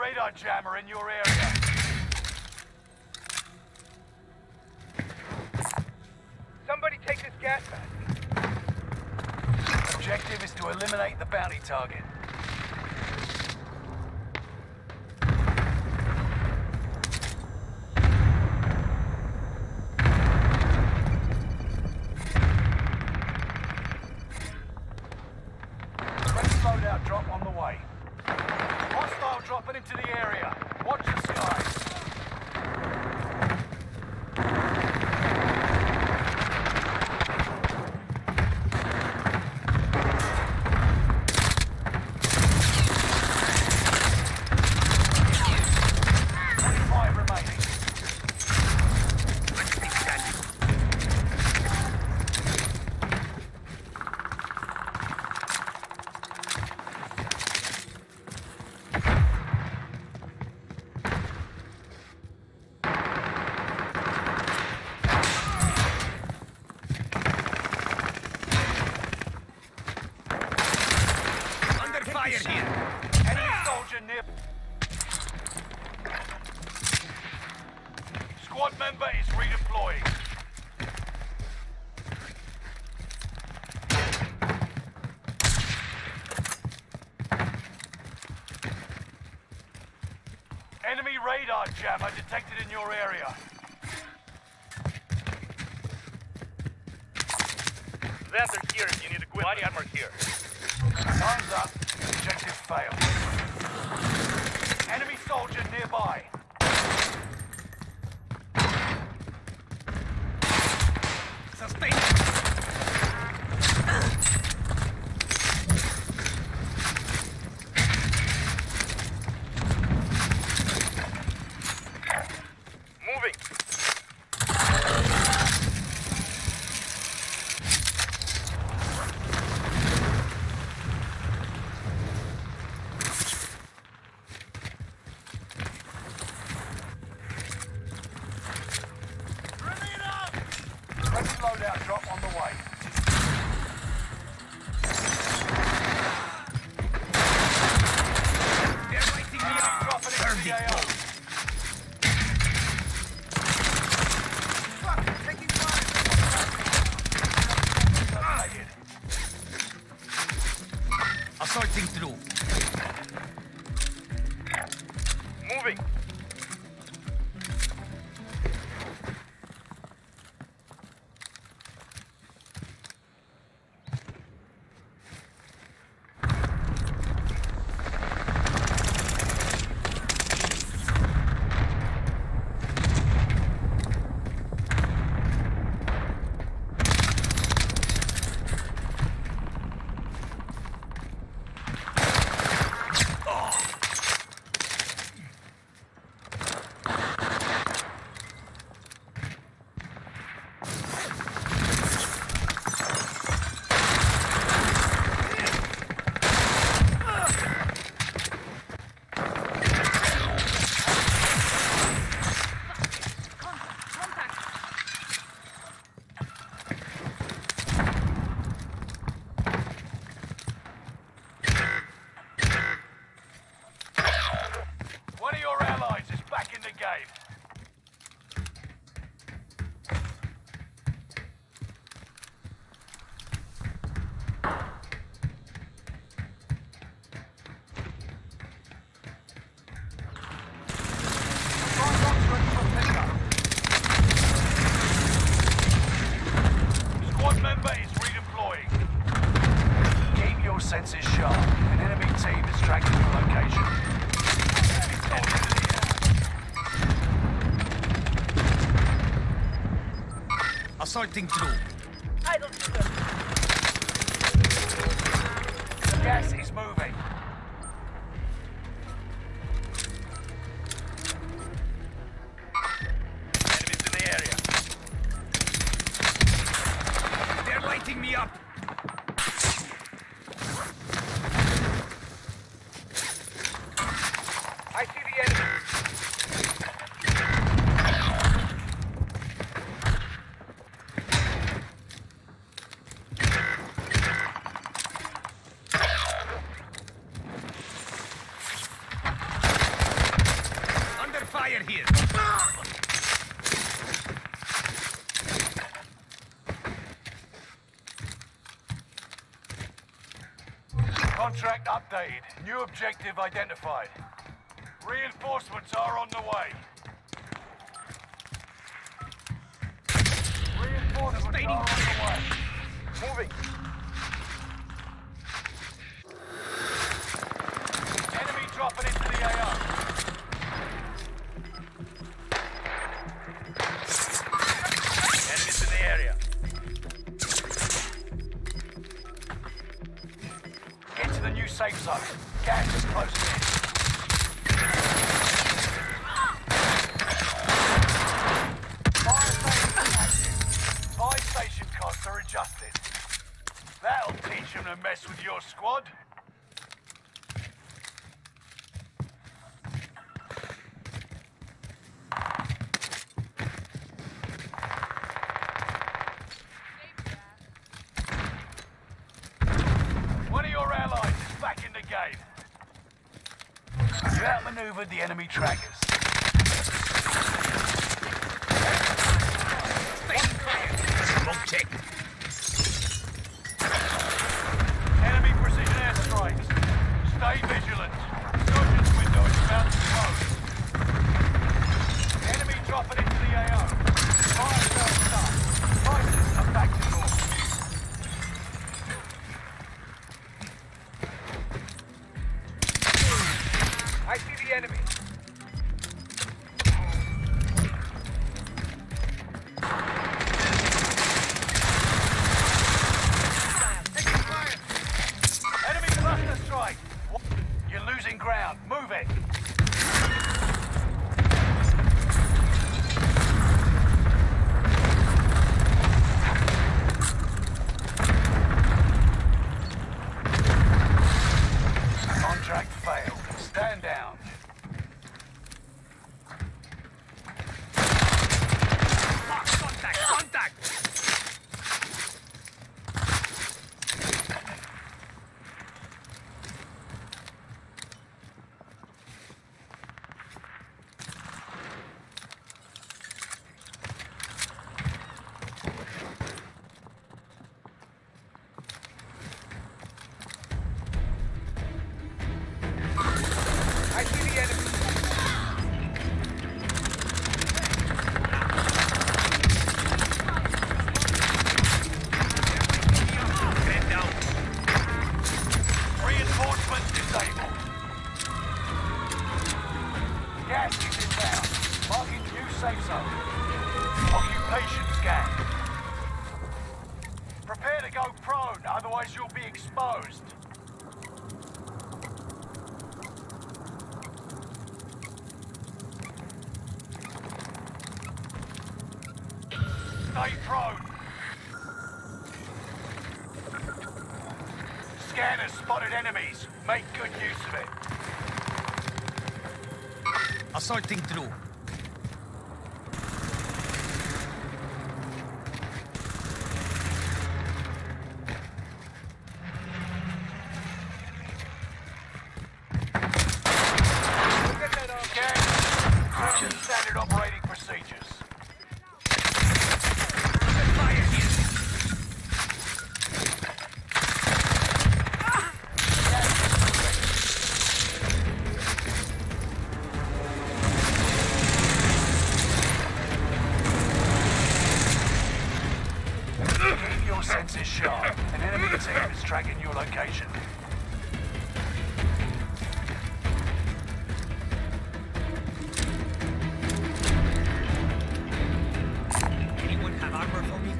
radar jammer in your area. Somebody take this gas mask. Objective is to eliminate the bounty target. Loadout drop on the way. Hostile dropping into the area. Watch the skies. Enemy soldier near. Squad member is redeploying. Enemy radar jammer detected in your area. They're here if you need equipment. Body armor here. Time's up. Objective failed. Enemy soldier nearby. Sustain. Moving. Loadout drop on the way. They're lighting me up. Dropping into the AO. Fuck, taking fire. Assaulting through. Moving. One of your allies is back in the game. Squad member is redeploying. Keep your senses sharp. An enemy team is tracking your location. Assaulting through. I don't do that. Gas is moving. Enemies in the area. They're lighting me up. I see the enemy. fire here. Contract updated. New objective identified. Reinforcements are on the way. Reinforcements are on the way. Moving. Enemy dropping into the AO. Enemies in the area. Get to the new safe zone. Gas is closing in. Fire station active. Fire station costs are adjusted. That'll teach them to mess with your squad. One of your allies is back in the game. You outmaneuvered the enemy trackers. Smoke check. Enemy precision airstrikes. Stay vigilant. Surgeon's window is about to close. Enemy dropping into the AO. Fire sales start. Prices are back to normal. I see the enemy. Enemy cluster strike. You're losing ground. Move it. Contract failed. Stand down. Contact! Contact! I see the enemy. Get down. Reinforcements disabled. Gas is inbound. Marking new safe zone. Occupation scan. Prepare to go prone, otherwise you'll be exposed. Stay prone. Scanners spotted enemies. Make good use of it. Assaulting through. Get that off. Scan. Standard operating procedures. Fire here. Keep your senses sharp. An enemy team is tracking your location. Anyone have armor for me?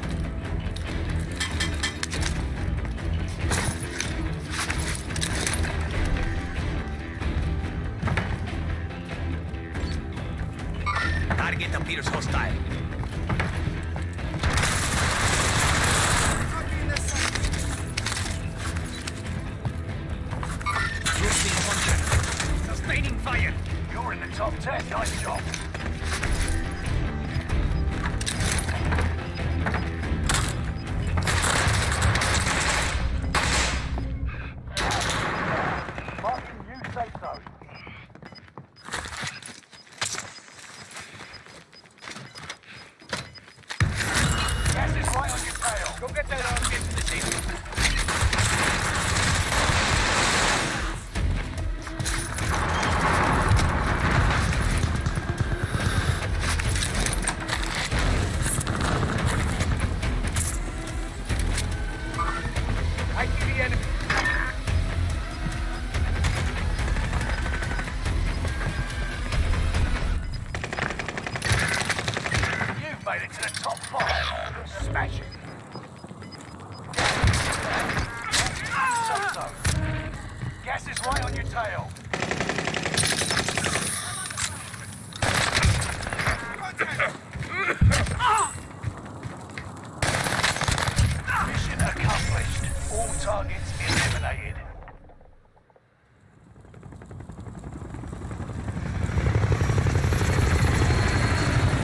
Target appears hostile. Losing contact. Sustaining fire. You're in the top 10. Nice job. Marking new safe zone. Go get that arm. Get to the table. I see the enemy. You've made it to the top 5. Smash it. So. Gas is right on your tail.